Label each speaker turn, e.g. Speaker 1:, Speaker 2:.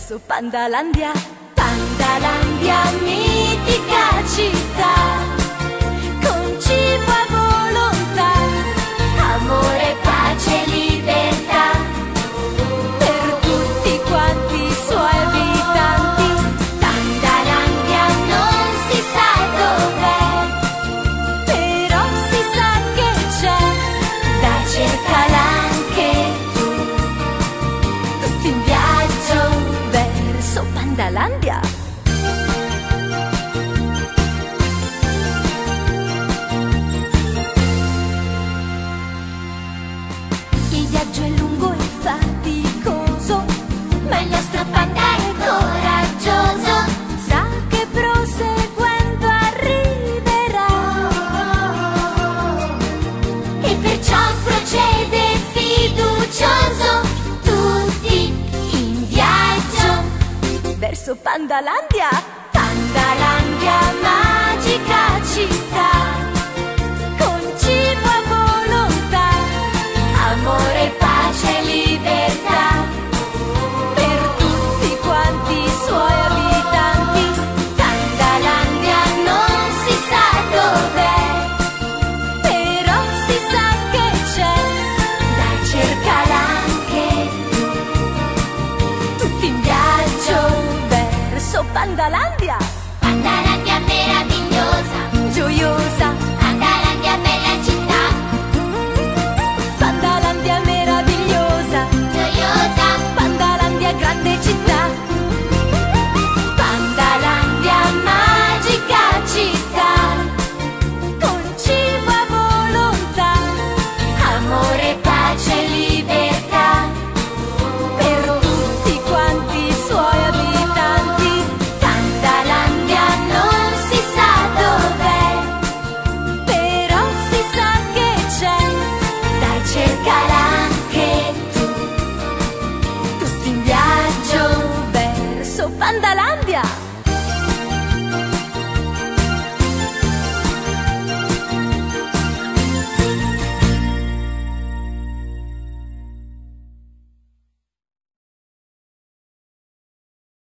Speaker 1: verso Pandalandia. Pandalandia, mitica città, con cibo a volontà, amore, pace e libertà, per tutti quanti i suoi abitanti. Pandalandia non si sa dov'è, però si sa che c'è, dai cercala anche tu, tutti in viaggio verso Pandalandia. Il viaggio è lungo e faticoso, ma il nostro panda è coraggioso, sa che proseguendo arriverà, e perciò procede fiducioso, tutti in viaggio verso Pandalandia. Pandalandia, magica città, con cibo a volontà, amore, pace e libertà, per tutti quanti i suoi abitanti. Pandalandia non si sa dov'è, però si sa che c'è, dai cercala anche tu, tutti in viaggio verso Pandalandia.
Speaker 2: Pandalandia meravigliosa,
Speaker 1: Gioiosa,
Speaker 2: Pandalandia bella città,
Speaker 1: Pandalandia meravigliosa,
Speaker 2: gioiosa,
Speaker 1: Pandalandia grande città, Pandalandia magica città, con cibo a volontà, amore, pace e libertà, per tutti quanti i suoi abitanti. Pandalandia non si sa dov'è, però si sa che c'è, dai cercala anche tu, tutti in viaggio verso Pandalandia.